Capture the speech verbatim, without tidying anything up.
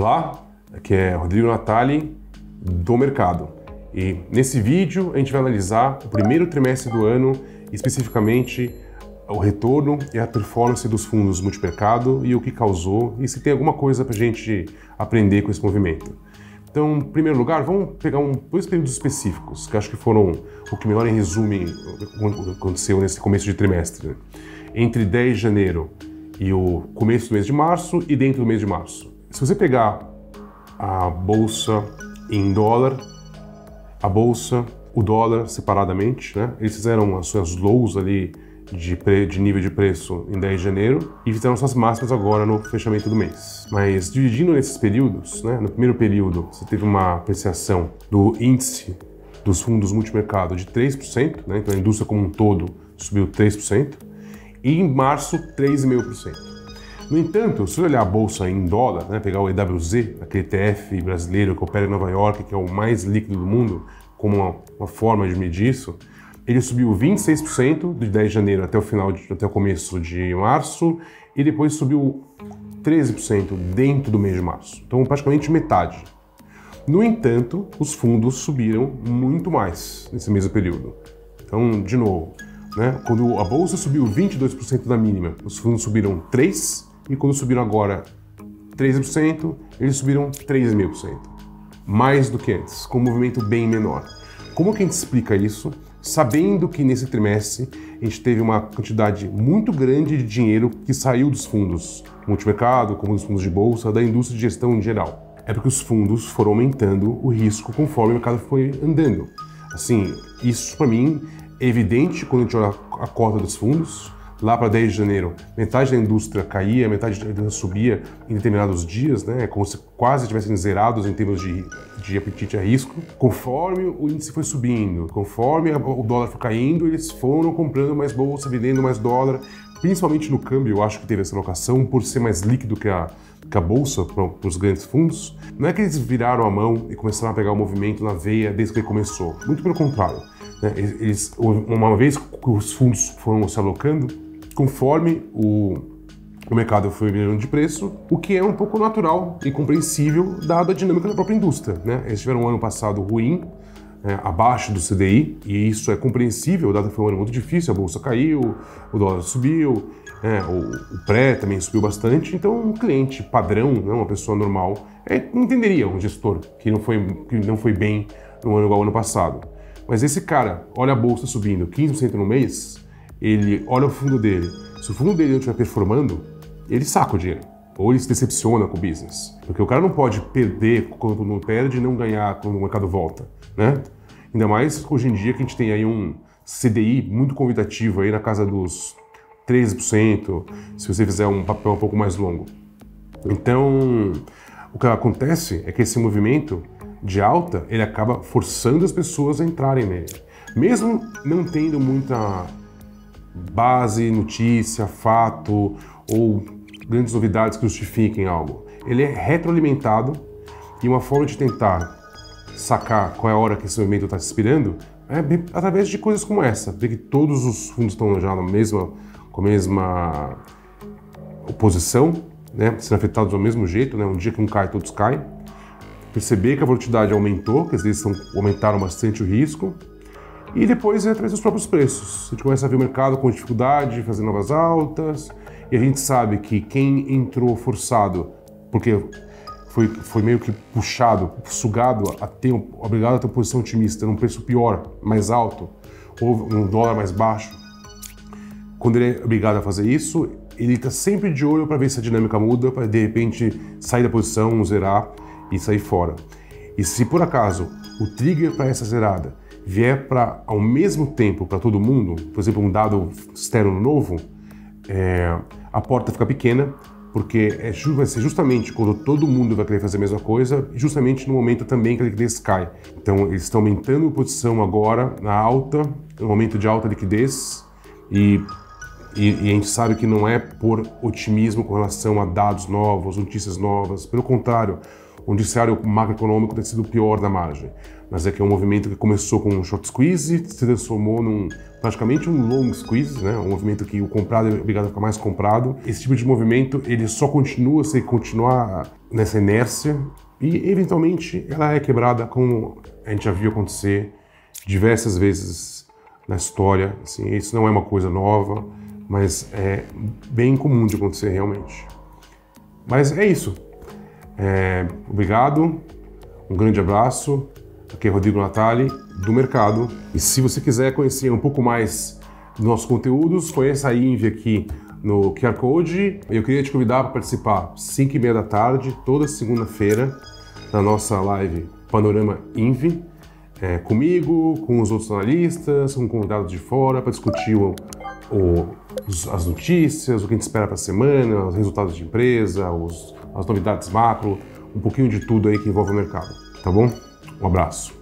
Olá, aqui é Rodrigo Natali do Mercado e nesse vídeo a gente vai analisar o primeiro trimestre do ano, especificamente o retorno e a performance dos fundos multimercado e o que causou e se tem alguma coisa para a gente aprender com esse movimento. Então, em primeiro lugar, vamos pegar um, dois períodos específicos que acho que foram o que melhor resumem o que aconteceu nesse começo de trimestre, né? Entre dez de janeiro e o começo do mês de março e dentro do mês de março. Se você pegar a bolsa em dólar, a bolsa, o dólar separadamente, né? Eles fizeram as suas lows ali de, pre, de nível de preço em dez de janeiro e fizeram suas máximas agora no fechamento do mês. Mas dividindo nesses períodos, né? No primeiro período você teve uma apreciação do índice dos fundos multimercado de três por cento, né? Então a indústria como um todo subiu três por cento e em março três vírgula cinco por cento. No entanto, se você olhar a bolsa em dólar, né, pegar o E W Z, aquele E T F brasileiro que opera em Nova York, que é o mais líquido do mundo, como uma, uma forma de medir isso, ele subiu vinte e seis por cento de dez de janeiro até o final, de, até o começo de março, e depois subiu treze por cento dentro do mês de março. Então, praticamente metade. No entanto, os fundos subiram muito mais nesse mesmo período. Então, de novo, né, quando a bolsa subiu vinte e dois por cento da mínima, os fundos subiram três por cento, e quando subiram agora treze por cento, eles subiram três vírgula cinco por cento. Mais do que antes, com um movimento bem menor. Como que a gente explica isso? Sabendo que nesse trimestre a gente teve uma quantidade muito grande de dinheiro que saiu dos fundos multimercado, como dos fundos de bolsa, da indústria de gestão em geral. É porque os fundos foram aumentando o risco conforme o mercado foi andando. Assim, isso para mim é evidente quando a gente olha a cota dos fundos. Lá para dez de janeiro, metade da indústria caía, metade da indústria subia em determinados dias, né? Como se quase estivessem zerados em termos de, de apetite a risco. Conforme o índice foi subindo, conforme o dólar foi caindo, eles foram comprando mais bolsa, vendendo mais dólar. Principalmente no câmbio, eu acho que teve essa alocação, por ser mais líquido que a, que a bolsa para os grandes fundos. Não é que eles viraram a mão e começaram a pegar o movimento na veia desde que ele começou. Muito pelo contrário. Né? Eles, uma vez que os fundos foram se alocando, conforme o, o mercado foi melhorando de preço, o que é um pouco natural e compreensível dado a dinâmica da própria indústria, né? Eles tiveram um ano passado ruim, é, abaixo do C D I, e isso é compreensível, dado que foi um ano muito difícil, a bolsa caiu, o dólar subiu, é, o, o pré também subiu bastante, então um cliente padrão, né, uma pessoa normal, é, entenderia um gestor que não, foi, que não foi bem no ano igual ao ano passado. Mas esse cara olha a bolsa subindo quinze por cento no mês, ele olha o fundo dele. Se o fundo dele não estiver performando, ele saca o dinheiro. Ou ele se decepciona com o business. Porque o cara não pode perder quando não perde e não ganhar quando o mercado volta, né? Ainda mais hoje em dia que a gente tem aí um C D I muito convidativo aí na casa dos treze por cento, se você fizer um papel um pouco mais longo. Então, o que acontece é que esse movimento de alta, ele acaba forçando as pessoas a entrarem nele. Mesmo não tendo muita base, notícia, fato ou grandes novidades que justifiquem algo. Ele é retroalimentado e uma forma de tentar sacar qual é a hora que esse movimento está se inspirando é através de coisas como essa, ver que todos os fundos estão já na mesma, com a mesma oposição, né, sendo afetados do mesmo jeito, né, um dia que um cai, todos caem. Perceber que a volatilidade aumentou, que eles aumentaram bastante o risco. E depois é através dos próprios preços. A gente começa a ver o mercado com dificuldade, fazer novas altas, e a gente sabe que quem entrou forçado, porque foi, foi meio que puxado, sugado, a ter, obrigado a ter uma posição otimista num preço pior, mais alto, ou um dólar mais baixo, quando ele é obrigado a fazer isso, ele está sempre de olho para ver se a dinâmica muda, para de repente sair da posição, zerar e sair fora. E se por acaso o trigger para essa zerada vier para, ao mesmo tempo para todo mundo, por exemplo, um dado externo novo, é, a porta fica pequena, porque é, vai ser justamente quando todo mundo vai querer fazer a mesma coisa, justamente no momento também que a liquidez cai. Então, eles estão aumentando a posição agora na alta, no momento de alta liquidez, e, e, e a gente sabe que não é por otimismo com relação a dados novos, notícias novas, pelo contrário, o noticiário macroeconômico tem sido o pior da margem. mas é que é um movimento que começou com um short squeeze, se transformou num praticamente um long squeeze, né? Um movimento que o comprado é obrigado a ficar mais comprado. Esse tipo de movimento ele só continua se continuar nessa inércia e eventualmente ela é quebrada, como a gente já viu acontecer diversas vezes na história. Assim, isso não é uma coisa nova, mas é bem comum de acontecer realmente. Mas é isso. É, obrigado, um grande abraço. Aqui é Rodrigo Natali, do Mercado. E se você quiser conhecer um pouco mais dos nossos conteúdos, conheça a Invi aqui no Q R Code. Eu queria te convidar para participar às cinco e meia da tarde, toda segunda-feira, na nossa live Panorama Invi, é, comigo, com os outros analistas, com convidados de fora, para discutir o, o, as notícias, o que a gente espera para a semana, os resultados de empresa, os, as novidades macro, um pouquinho de tudo aí que envolve o mercado. Tá bom? Um abraço.